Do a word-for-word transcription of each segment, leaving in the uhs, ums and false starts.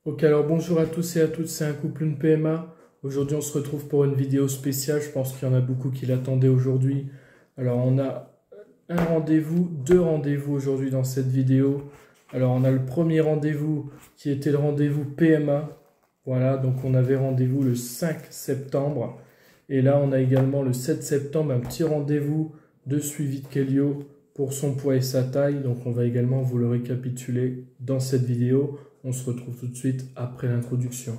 Ok, alors bonjour à tous et à toutes, c'est un couple, une P M A. Aujourd'hui, on se retrouve pour une vidéo spéciale. Je pense qu'il y en a beaucoup qui l'attendaient aujourd'hui. Alors, on a un rendez-vous, deux rendez-vous aujourd'hui dans cette vidéo. Alors, on a le premier rendez-vous qui était le rendez-vous P M A. Voilà, donc on avait rendez-vous le cinq septembre. Et là, on a également le sept septembre, un petit rendez-vous de suivi de Kélio pour son poids et sa taille. Donc, on va également vous le récapituler dans cette vidéo. On se retrouve tout de suite après l'introduction.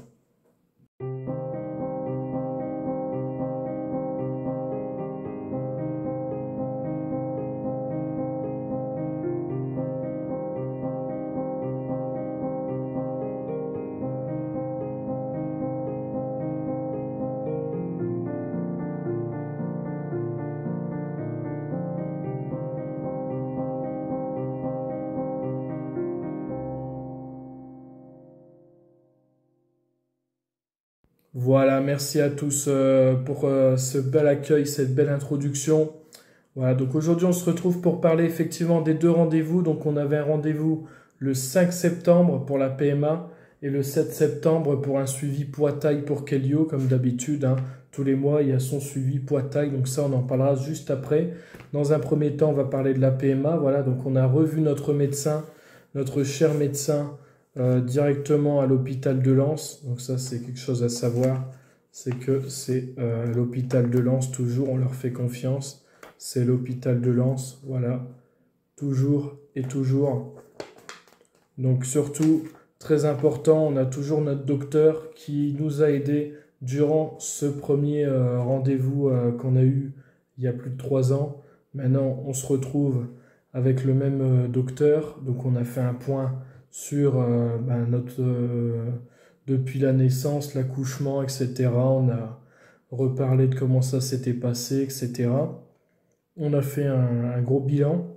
Voilà, merci à tous euh, pour euh, ce bel accueil, cette belle introduction. Voilà, donc aujourd'hui on se retrouve pour parler effectivement des deux rendez-vous. Donc on avait un rendez-vous le cinq septembre pour la P M A et le sept septembre pour un suivi poids-taille pour Kélio, comme d'habitude. Hein. Tous les mois, il y a son suivi poids-taille, donc ça on en parlera juste après. Dans un premier temps, on va parler de la P M A. Voilà, donc on a revu notre médecin, notre cher médecin, euh, directement à l'hôpital de Lens. Donc ça c'est quelque chose à savoir, c'est que c'est euh, l'hôpital de Lens, toujours on leur fait confiance. C'est l'hôpital de Lens, voilà, toujours et toujours. Donc surtout, très important, on a toujours notre docteur qui nous a aidés durant ce premier euh, rendez-vous euh, qu'on a eu il y a plus de trois ans. Maintenant, on se retrouve avec le même euh, docteur, donc on a fait un point sur euh, ben, notre euh, depuis la naissance, l'accouchement, et cetera. On a reparlé de comment ça s'était passé, et cetera. On a fait un, un gros bilan.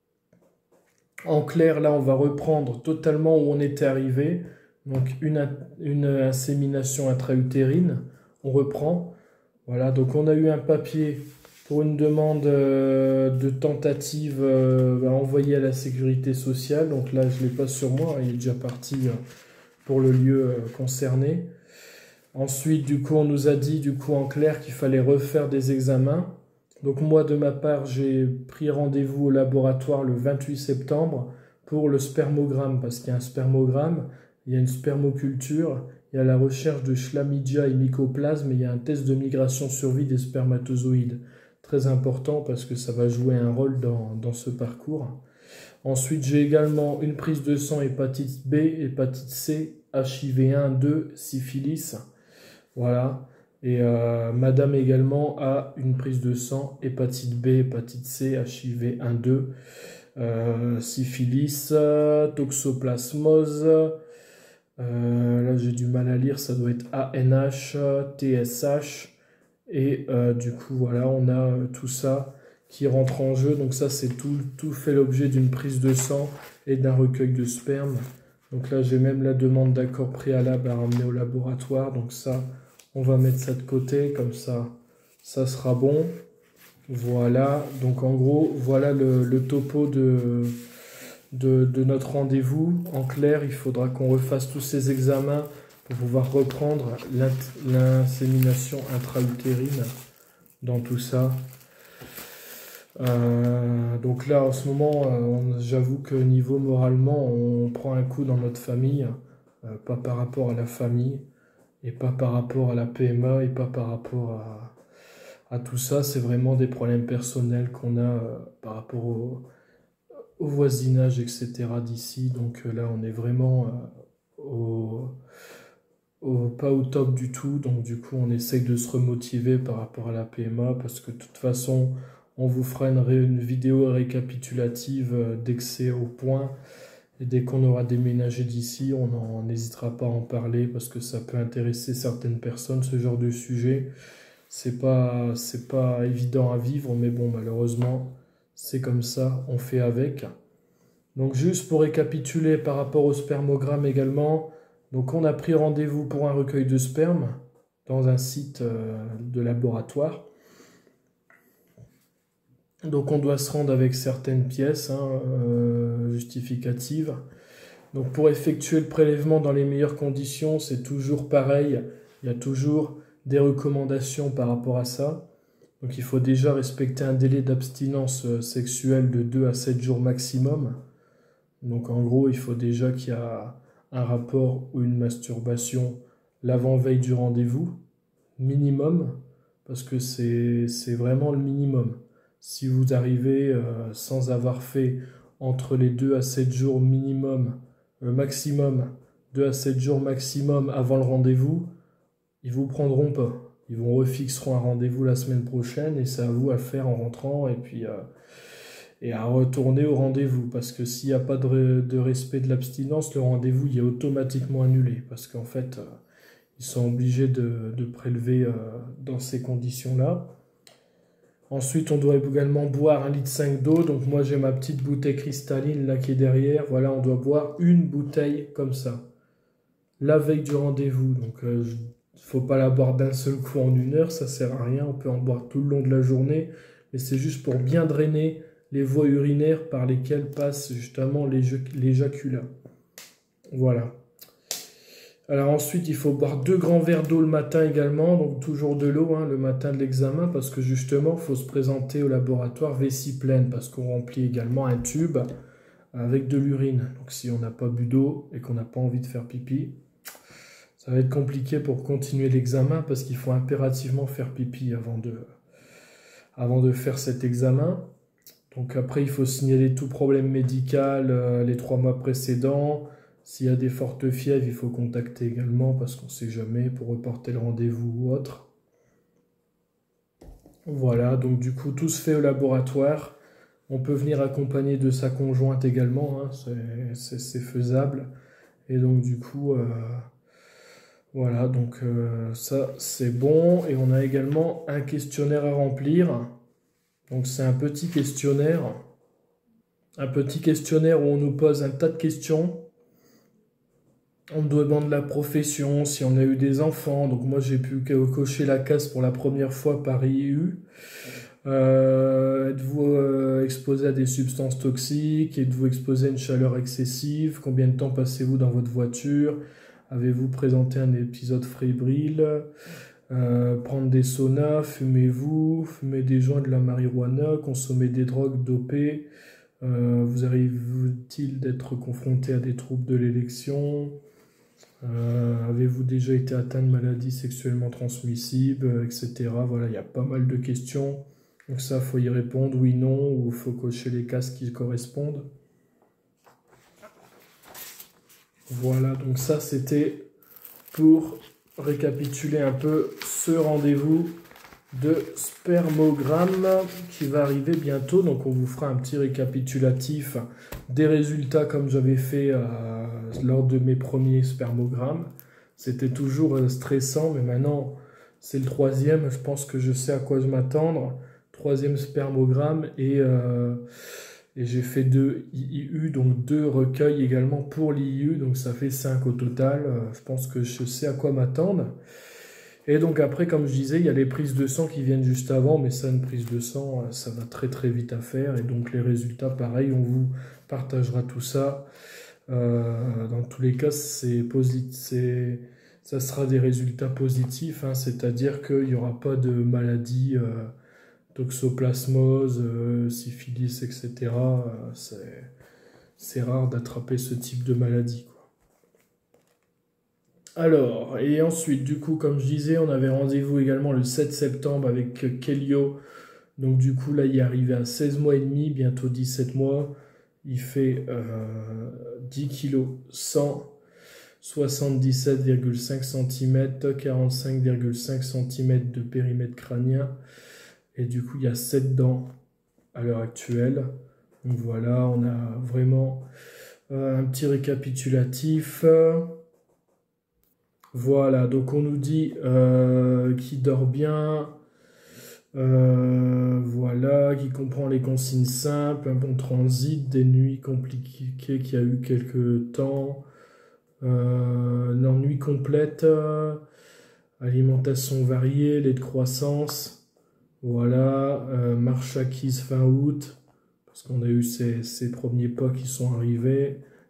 En clair, là, on va reprendre totalement où on était arrivé. Donc, une, une insémination intra-utérine. On reprend. Voilà, donc on a eu un papier pour une demande euh, de tentative euh, à envoyer à la sécurité sociale. Donc là, je ne l'ai pas sur moi, il est déjà parti euh, pour le lieu euh, concerné. Ensuite, du coup, on nous a dit, du coup, en clair, qu'il fallait refaire des examens. Donc moi, de ma part, j'ai pris rendez-vous au laboratoire le vingt-huit septembre pour le spermogramme, parce qu'il y a un spermogramme, il y a une spermoculture, il y a la recherche de chlamydia et mycoplasme, et il y a un test de migration survie des spermatozoïdes. Très important parce que ça va jouer un rôle dans, dans ce parcours. Ensuite, j'ai également une prise de sang hépatite B, hépatite C, H I V un, deux, syphilis. Voilà. Et euh, madame également a une prise de sang, hépatite B, hépatite C, H I V un, deux, euh, syphilis, toxoplasmose. Euh, là, j'ai du mal à lire, ça doit être A N H, T S H. Et euh, du coup, voilà, on a euh, tout ça qui rentre en jeu. Donc ça, c'est tout, tout fait l'objet d'une prise de sang et d'un recueil de sperme. Donc là, j'ai même la demande d'accord préalable à ramener au laboratoire. Donc ça, on va mettre ça de côté, comme ça, ça sera bon. Voilà, donc en gros, voilà le, le topo de, de, de notre rendez-vous. En clair, il faudra qu'on refasse tous ces examens pour pouvoir reprendre l'insémination intra-utérine dans tout ça. Euh, donc là, en ce moment, euh, j'avoue que niveau moralement, on prend un coup dans notre famille, euh, pas par rapport à la famille, et pas par rapport à la P M A, et pas par rapport à, à tout ça. C'est vraiment des problèmes personnels qu'on a euh, par rapport au, au voisinage, et cetera d'ici. Donc euh, là, on est vraiment euh, au, au, pas au top du tout. Donc du coup, on essaye de se remotiver par rapport à la P M A, parce que de toute façon, on vous fera une, ré, une vidéo récapitulative euh, dès que c'est au point. Et dès qu'on aura déménagé d'ici, on n'hésitera pas à en parler parce que ça peut intéresser certaines personnes, ce genre de sujet. C'est pas, c'est pas évident à vivre, mais bon, malheureusement, c'est comme ça, on fait avec. Donc juste pour récapituler par rapport au spermogramme également, donc on a pris rendez-vous pour un recueil de sperme dans un site euh, de laboratoire. Donc on doit se rendre avec certaines pièces hein, euh, justificatives. Donc pour effectuer le prélèvement dans les meilleures conditions, c'est toujours pareil. Il y a toujours des recommandations par rapport à ça. Donc il faut déjà respecter un délai d'abstinence sexuelle de deux à sept jours maximum. Donc en gros, il faut déjà qu'il y a un rapport ou une masturbation l'avant-veille du rendez-vous, minimum, parce que c'est c'est vraiment le minimum. Si vous arrivez euh, sans avoir fait entre les deux à sept jours minimum, euh, maximum, deux à sept jours maximum avant le rendez-vous, ils vous prendront pas. Ils vous refixeront un rendez-vous la semaine prochaine et c'est à vous à faire en rentrant et puis euh, et à retourner au rendez-vous. Parce que s'il n'y a pas de, de respect de l'abstinence, le rendez-vous il est automatiquement annulé. Parce qu'en fait, euh, ils sont obligés de, de prélever euh, dans ces conditions-là. Ensuite, on doit également boire un litre cinq d'eau. Donc moi, j'ai ma petite bouteille cristalline là qui est derrière. Voilà, on doit boire une bouteille comme ça. La veille du rendez-vous. Donc, il euh, ne faut pas la boire d'un seul coup en une heure. Ça ne sert à rien. On peut en boire tout le long de la journée. Mais c'est juste pour bien drainer les voies urinaires par lesquelles passe justement l'éjaculat. Voilà. Alors ensuite, il faut boire deux grands verres d'eau le matin également, donc toujours de l'eau hein, le matin de l'examen, parce que justement, il faut se présenter au laboratoire vessie pleine, parce qu'on remplit également un tube avec de l'urine. Donc si on n'a pas bu d'eau et qu'on n'a pas envie de faire pipi, ça va être compliqué pour continuer l'examen, parce qu'il faut impérativement faire pipi avant de, avant de faire cet examen. Donc après, il faut signaler tout problème médical euh, les trois mois précédents. S'il y a des fortes fièvres, il faut contacter également parce qu'on ne sait jamais pour reporter le rendez-vous ou autre. Voilà, donc du coup, tout se fait au laboratoire. On peut venir accompagner de sa conjointe également, hein, c'est faisable. Et donc du coup, euh, voilà, donc euh, ça c'est bon. Et on a également un questionnaire à remplir. Donc c'est un petit questionnaire. Un petit questionnaire où on nous pose un tas de questions. On me demande la profession, si on a eu des enfants. Donc moi, j'ai pu cocher la case pour la première fois par I U. Euh, Êtes-vous euh, exposé à des substances toxiques? Êtes-vous exposé à une chaleur excessive? Combien de temps passez-vous dans votre voiture? Avez-vous présenté un épisode fébrile? euh, Prendre des saunas? Fumez-vous? Fumez des joints, de la marijuana? Consommer des drogues dopées? euh, Vous arrive-t-il d'être confronté à des troubles de l'élection? Euh, Avez-vous déjà été atteint de maladies sexuellement transmissibles, et cetera. Voilà, il y a pas mal de questions. Donc ça, il faut y répondre, oui, non, ou il faut cocher les cases qui correspondent. Voilà, donc ça, c'était pour récapituler un peu ce rendez-vous de spermogramme qui va arriver bientôt. Donc on vous fera un petit récapitulatif des résultats comme j'avais fait euh, lors de mes premiers spermogrammes. C'était toujours euh, stressant, mais maintenant c'est le troisième. Je pense que je sais à quoi je m'attendre. Troisième spermogramme et, euh, et j'ai fait deux I U, donc deux recueils également pour l'I U, donc ça fait cinq au total. Euh, je pense que je sais à quoi m'attendre. Et donc après, comme je disais, il y a les prises de sang qui viennent juste avant, mais ça, une prise de sang, ça va très très vite à faire. Et donc les résultats, pareil, on vous partagera tout ça. Euh, dans tous les cas, c'est ça sera des résultats positifs, hein, c'est-à-dire qu'il n'y aura pas de maladie, euh, toxoplasmose, euh, syphilis, et cetera. Euh, c'est rare d'attraper ce type de maladie, quoi. Alors, et ensuite, du coup, comme je disais, on avait rendez-vous également le sept septembre avec Kelio. Donc, du coup, là, il est arrivé à seize mois et demi, bientôt dix-sept mois. Il fait euh, dix kilos, cent soixante-dix-sept virgule cinq centimètres, quarante-cinq virgule cinq centimètres de périmètre crânien. Et du coup, il y a sept dents à l'heure actuelle. Donc voilà, on a vraiment euh, un petit récapitulatif. Voilà, donc on nous dit euh, qu'il dort bien, euh, voilà, qui comprend les consignes simples, un bon transit, des nuits compliquées qu'il y a eu quelques temps, euh, une nuit complète, euh, alimentation variée, lait de croissance, voilà, euh, marche acquise fin août, parce qu'on a eu ces, ces premiers pas qui sont arrivés,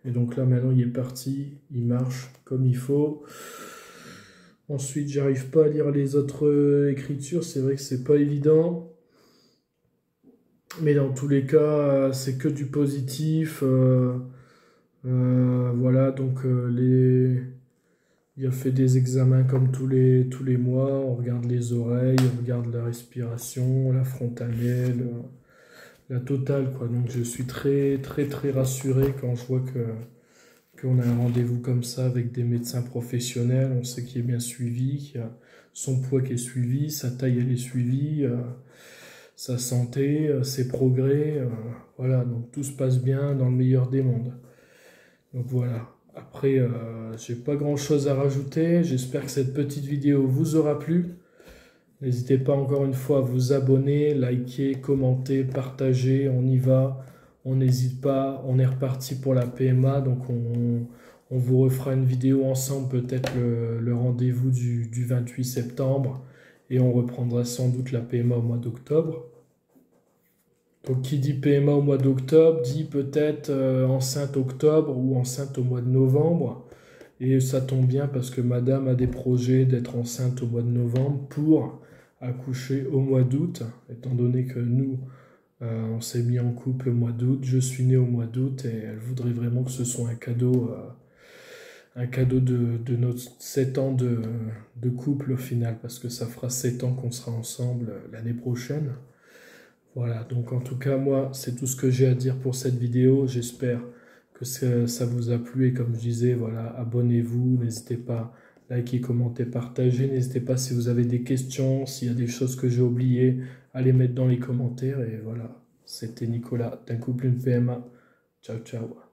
Et donc là, maintenant, il est parti. Il marche comme il faut. Ensuite, j'arrive pas à lire les autres écritures. C'est vrai que c'est pas évident. Mais dans tous les cas, c'est que du positif. Euh, euh, voilà, donc euh, les... il a fait des examens comme tous les, tous les mois. On regarde les oreilles, on regarde la respiration, la frontanelle, la totale, quoi. Donc je suis très, très, très rassuré quand je vois que qu'on a un rendez-vous comme ça avec des médecins professionnels. On sait qu'il est bien suivi, qu'il y a son poids qui est suivi, sa taille elle est suivie. Euh, sa santé, ses progrès, euh, voilà, donc tout se passe bien dans le meilleur des mondes. Donc voilà, après, euh, j'ai pas grand chose à rajouter, j'espère que cette petite vidéo vous aura plu. N'hésitez pas encore une fois à vous abonner, liker, commenter, partager, on y va, on n'hésite pas, on est reparti pour la P M A, donc on, on vous refera une vidéo ensemble, peut-être le, le rendez-vous du, du vingt-huit septembre. Et on reprendra sans doute la P M A au mois d'octobre. Donc qui dit P M A au mois d'octobre, dit peut-être euh, enceinte octobre ou enceinte au mois de novembre. Et ça tombe bien parce que madame a des projets d'être enceinte au mois de novembre pour accoucher au mois d'août. Étant donné que nous, euh, on s'est mis en couple au mois d'août, je suis né au mois d'août et elle voudrait vraiment que ce soit un cadeau... Euh, un cadeau de, de nos sept ans de, de couple au final, parce que ça fera sept ans qu'on sera ensemble l'année prochaine. Voilà, donc en tout cas, moi, c'est tout ce que j'ai à dire pour cette vidéo. J'espère que ça vous a plu et comme je disais, voilà, abonnez-vous, n'hésitez pas à liker, commenter, partager. N'hésitez pas si vous avez des questions, s'il y a des choses que j'ai oubliées, à les mettre dans les commentaires. Et voilà, c'était Nicolas d'un couple une P M A. Ciao, ciao.